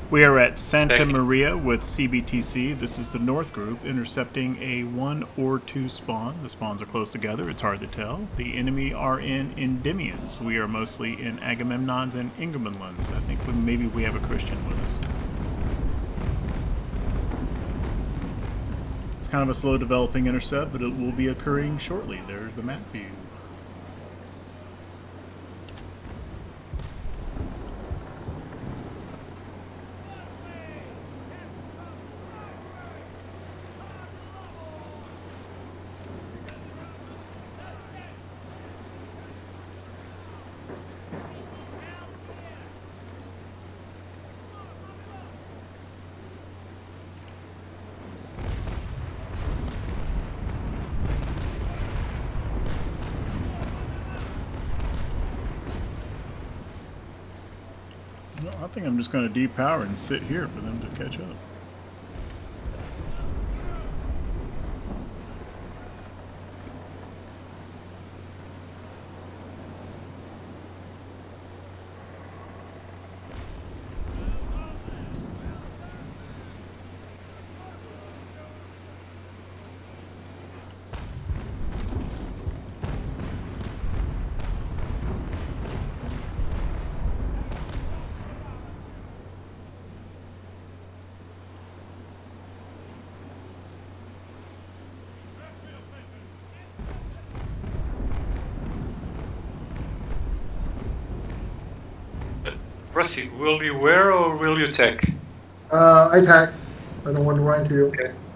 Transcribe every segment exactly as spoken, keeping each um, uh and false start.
We are at Santa Thank you. Maria with C B T C. This is the North Group intercepting a one or two spawn. The spawns are close together. It's hard to tell. The enemy are in Endymions. We are mostly in Agamemnons and Ingermanlands. I think we, maybe we have a Christian with us. It's kind of a slow developing intercept, but it will be occurring shortly. There's the map view. I think I'm just going to depower and sit here for them to catch up. Rusty, will you wear or will you tech? Uh, I tag. I don't want to run into you.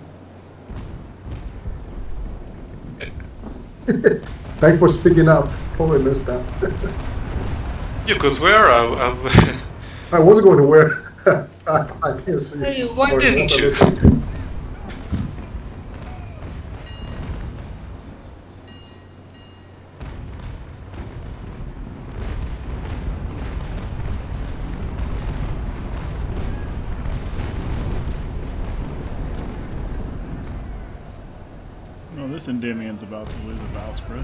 Okay. Thanks for speaking up. Totally missed that. You could wear. I, I, I was going to wear. I, I didn't see. Hey, why Or didn't you? Oh, this Endymion's about to lose a bow spread.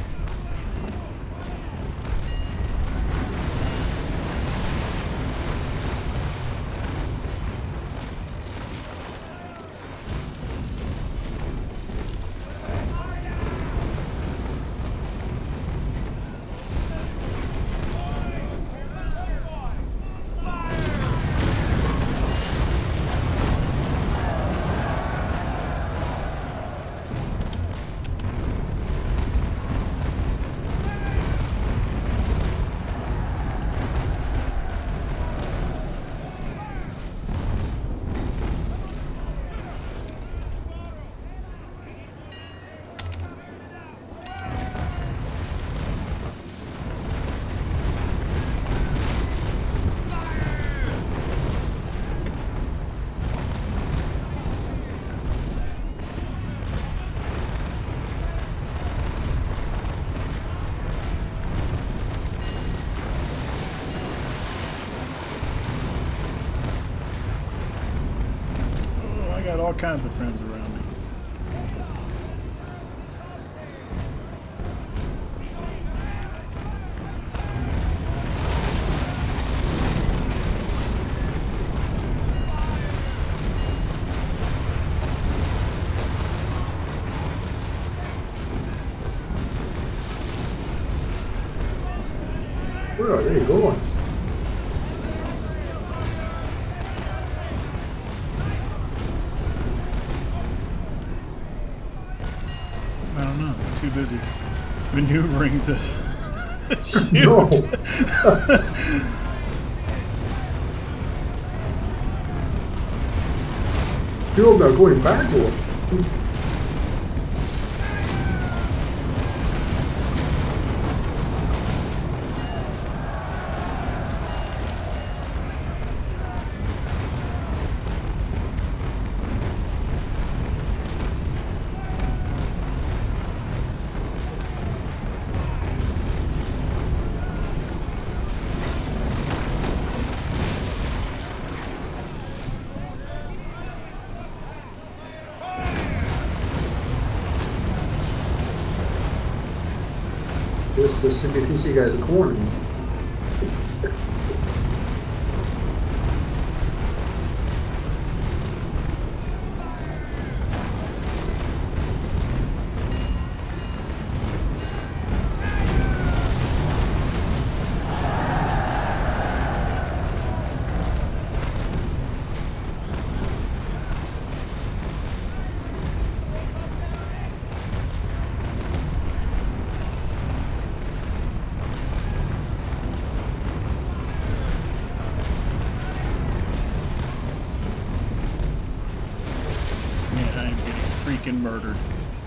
All kinds of friends around me. Where are they going? I don't know. I'm too busy maneuvering to shoot. No. People are going backward. This the C B T C guys are cornering. freaking murdered.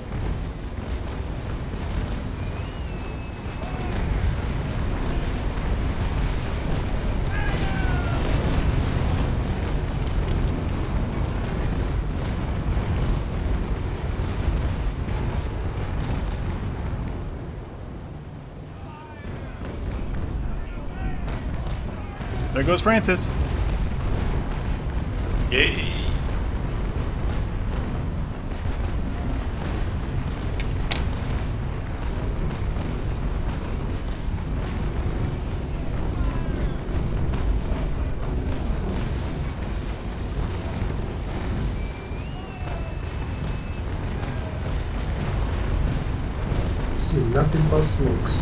There goes Francis. Yay. See nothing but smokes.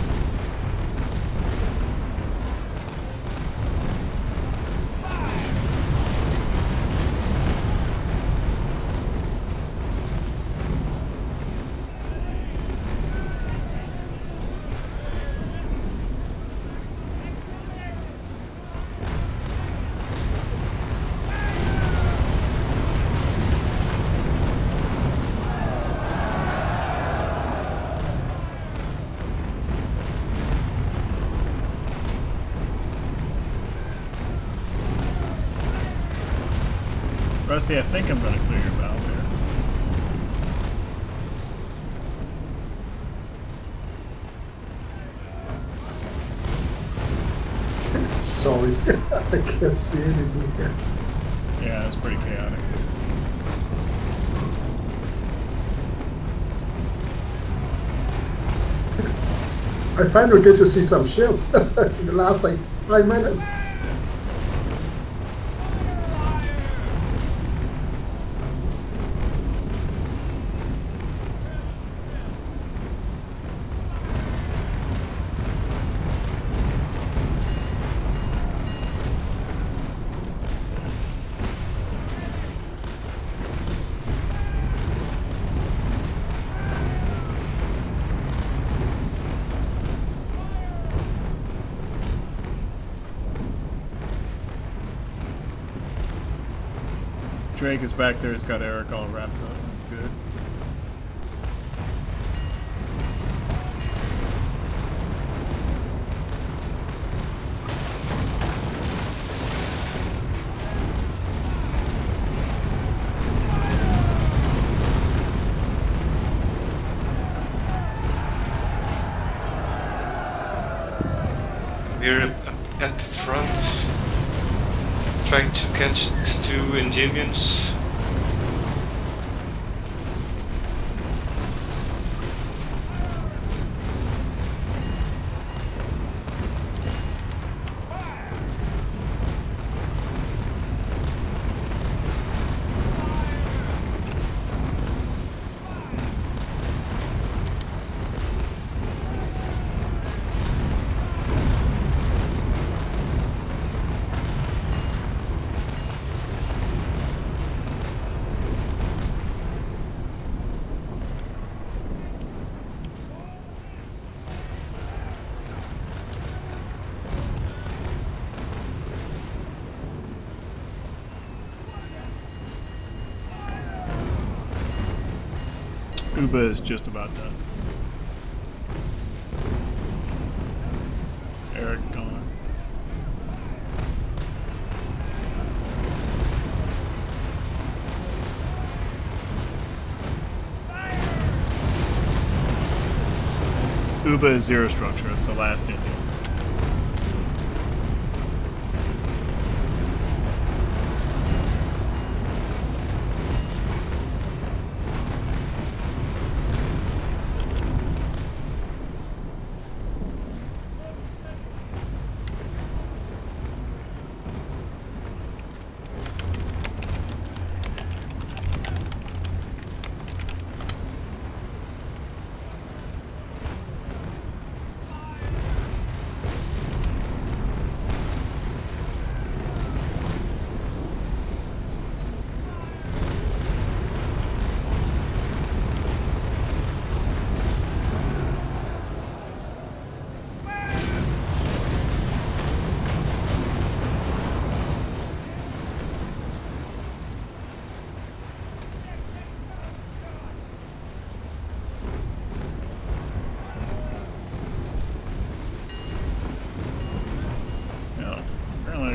Rusty, I think I'm going to clear your valve there. Sorry, I can't see anything here. Yeah, it's pretty chaotic. I finally get to see some ship in the last like five minutes. Drake is back there. He's got Eric all wrapped up. That's good. We're at the front, trying to catch two Endymions. Uba is just about done. Eric gone. Uba is zero structure. It's the last Indian.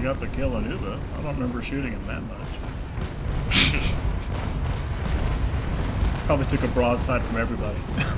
I got the kill on Uba. I don't remember shooting him that much. Probably took a broadside from everybody.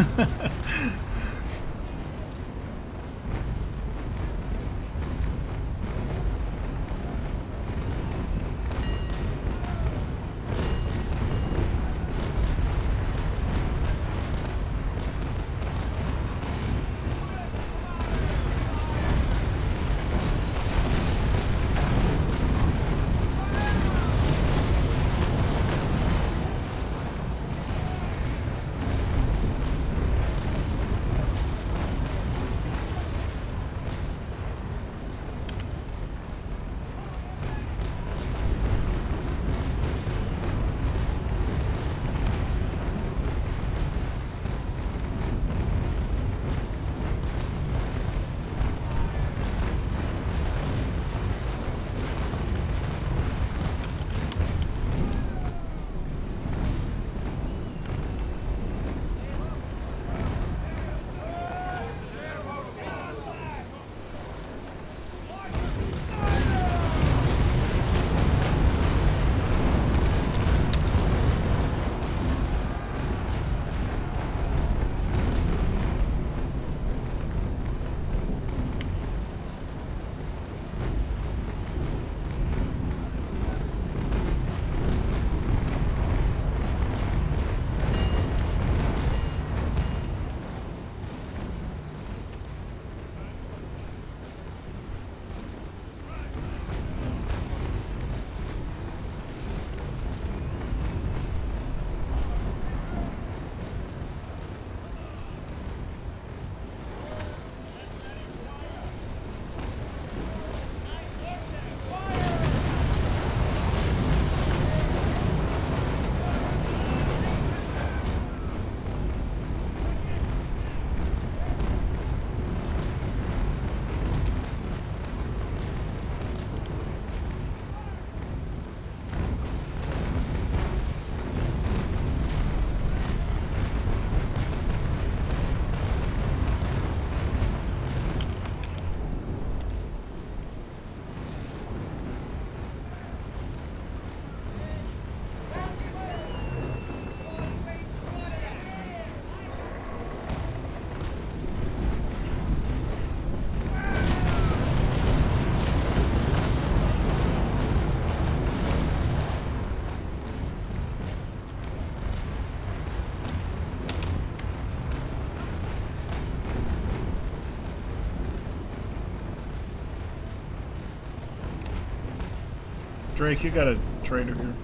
Drake, you got a trader here.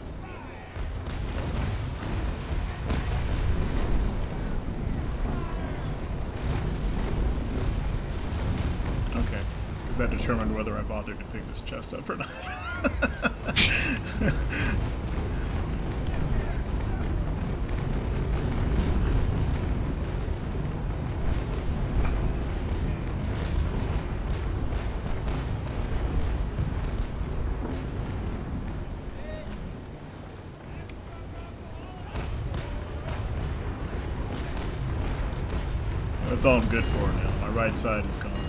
Okay, because that determined whether I bothered to pick this chest up or not. That's all I'm good for now. My right side is gone.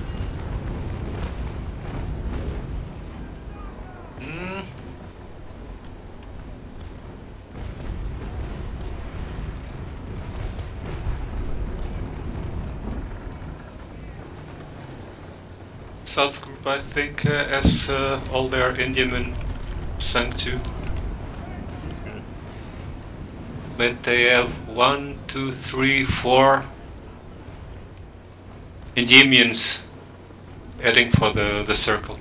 Mm. South group, I think, uh, as uh, all their Indian men sunk too. That's good. But they have one, two, three, four Endymions heading for the, the circle.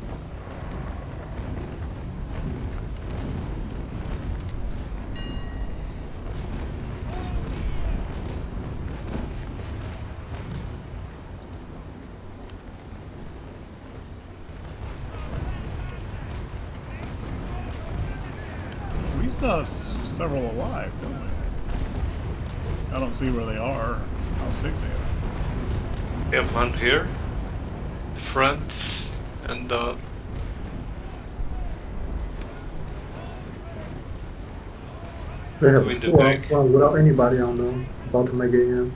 We saw s several alive, didn't we? I don't see where they are, or how sick they are. We have one here, the front, and uh, They have a with the full back. outside without anybody on them, about to make it in.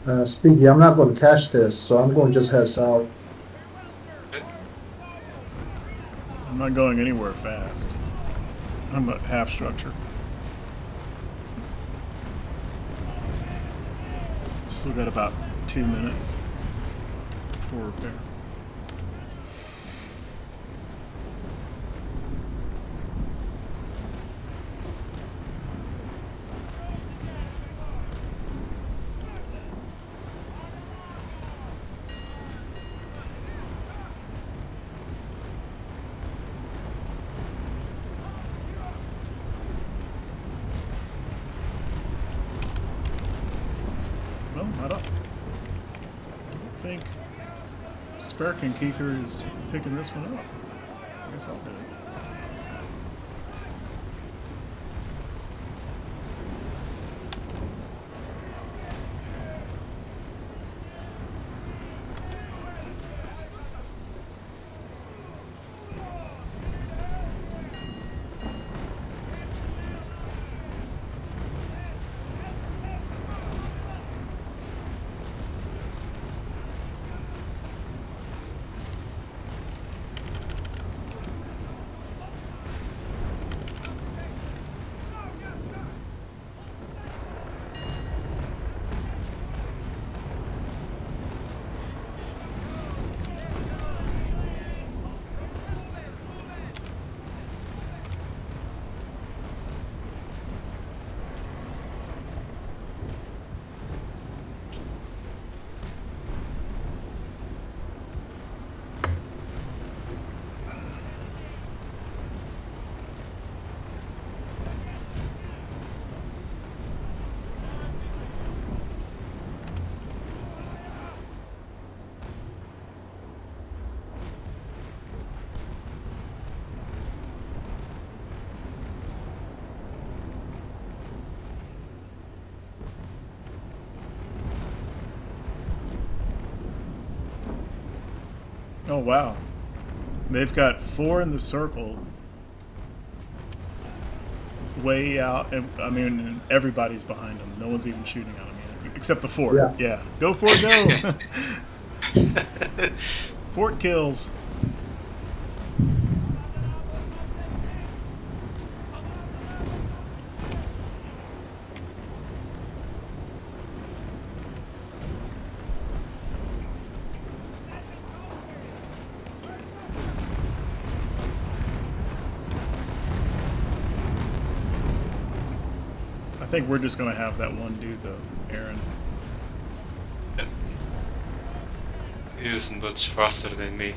Uh, Speaky, I'm not going to catch this, so I'm going to just head south. I'm not going anywhere fast. I'm at half structure. Still got about two minutes before repair. Well, I don't, I don't think Sperkin Keeker is picking this one up. I guess I'll do it. Oh wow, they've got four in the circle, way out, and I mean everybody's behind them. No one's even shooting at them yet, except the fort. Yeah, yeah. Go for it, go. Fort kills. I think we're just going to have that one dude, though, Aaron. Yeah. He's much faster than me.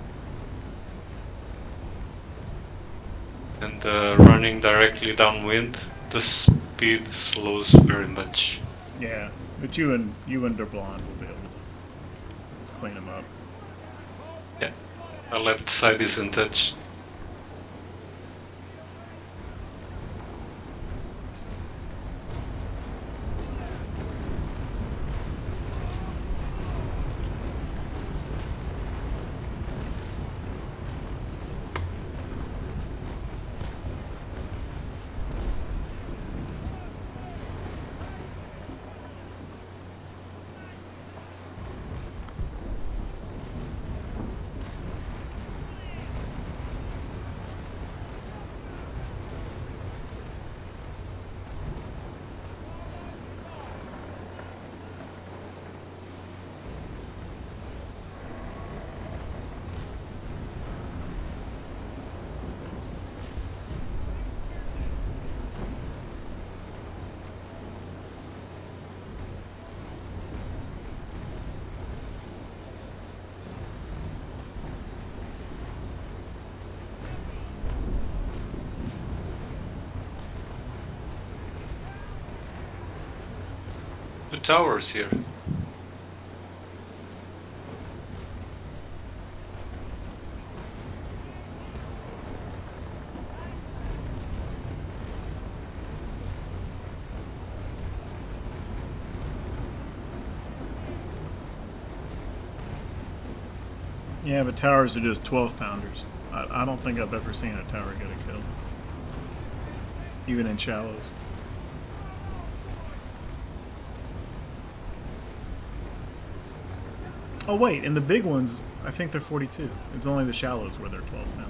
And uh, running directly downwind, the speed slows very much. Yeah, but you and you and Der Blonde will be able to clean him up. Yeah, our left side is untouched. Two towers here. Yeah, but towers are just twelve pounders. I, I don't think I've ever seen a tower get a kill, even in shallows. Oh wait, and the big ones, I think they're forty-two. It's only the shallows where they're twelve now.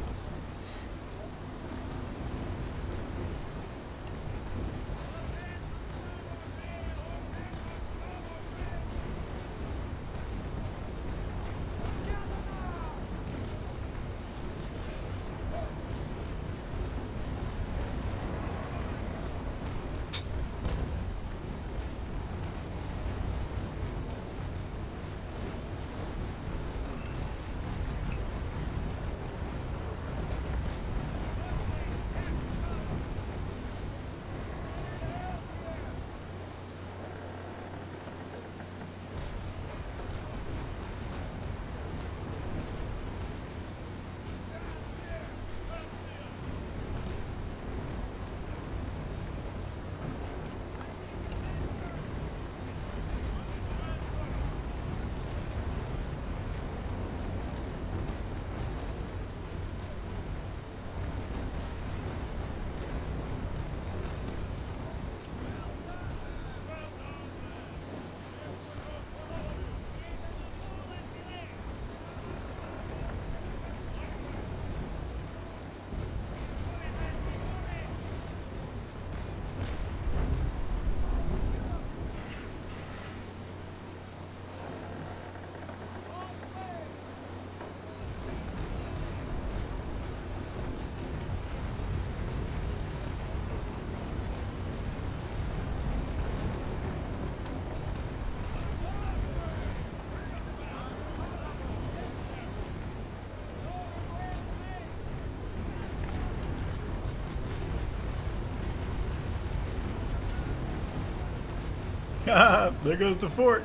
Ah, there goes the fort.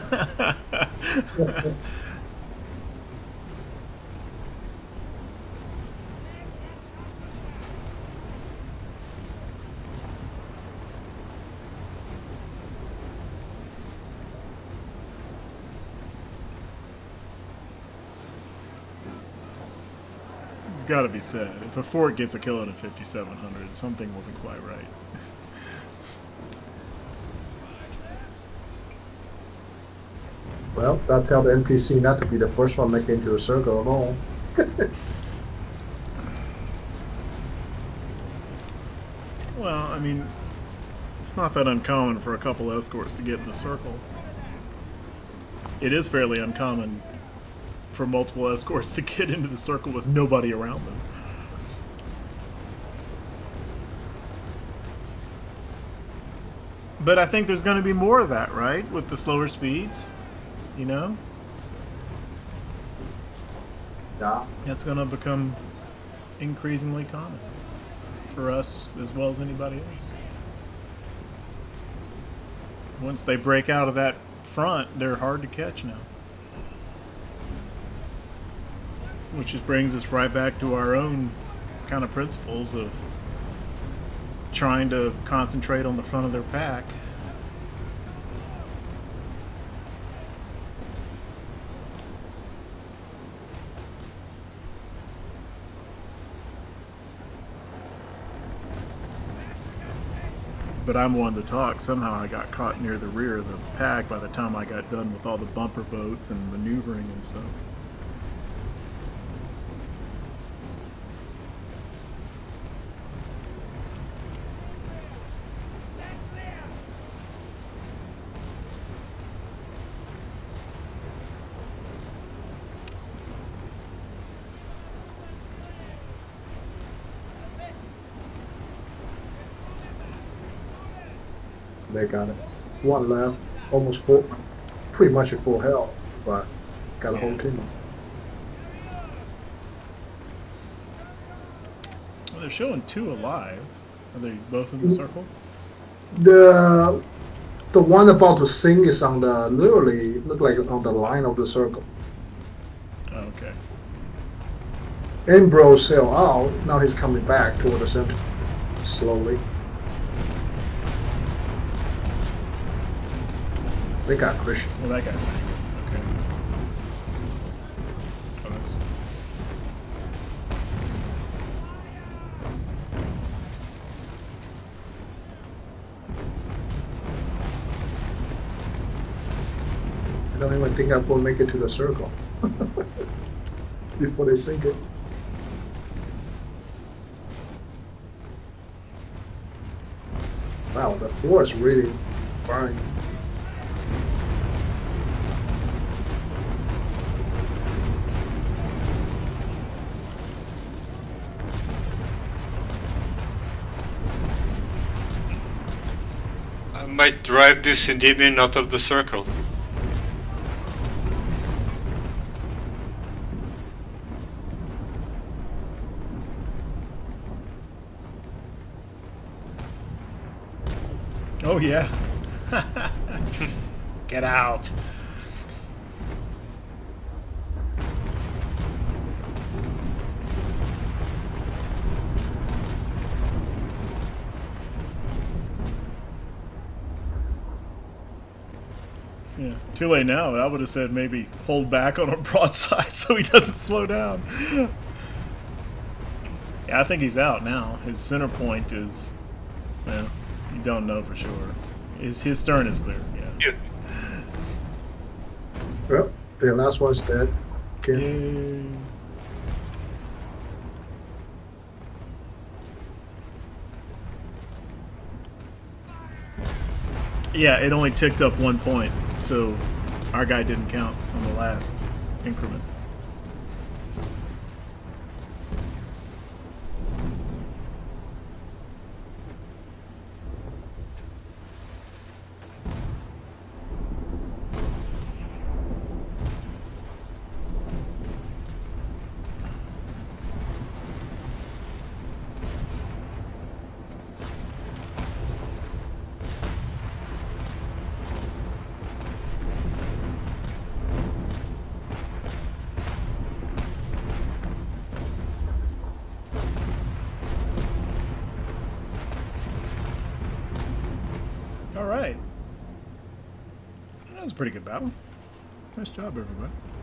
It's got to be said. If a fort gets a kill at a fifty-seven hundred, something wasn't quite right. Well, that tell the N P C not to be the first one making into a circle alone. Well, I mean, it's not that uncommon for a couple escorts to get in a circle. It is fairly uncommon for multiple escorts to get into the circle with nobody around them. But I think there's going to be more of that, right? With the slower speeds, you know? Yeah. That's going to become increasingly common for us as well as anybody else. Once they break out of that front, they're hard to catch now. Which just brings us right back to our own kind of principles of trying to concentrate on the front of their pack. But I'm one to talk. Somehow I got caught near the rear of the pack by the time I got done with all the bumper boats and maneuvering and stuff. They got it. One left, almost full, pretty much at full health, but got a whole team. Well, they're showing two alive. Are they both in the circle? The the one about to sing is on the literally look like on the line of the circle. Okay. Ambrose sailed out. Now he's coming back toward the center slowly. They got Christian. Well, that guy's saying it. Okay. Oh, that's... I don't don't even think I will make it to the circle before they sink it. Wow, the floor is really burning. I might drive this Endymion out of the circle. Oh yeah. Get out. Yeah, too late now. I would have said maybe hold back on a broadside so he doesn't slow down. Yeah, I think he's out now. His center point is, well, you don't know for sure. His, his stern is clear, yeah. Yeah. Well, the last one's dead. Okay. Yay. Yeah, it only ticked up one point, so our guy didn't count on the last increment. All right. That was a pretty good battle. Nice job, everybody.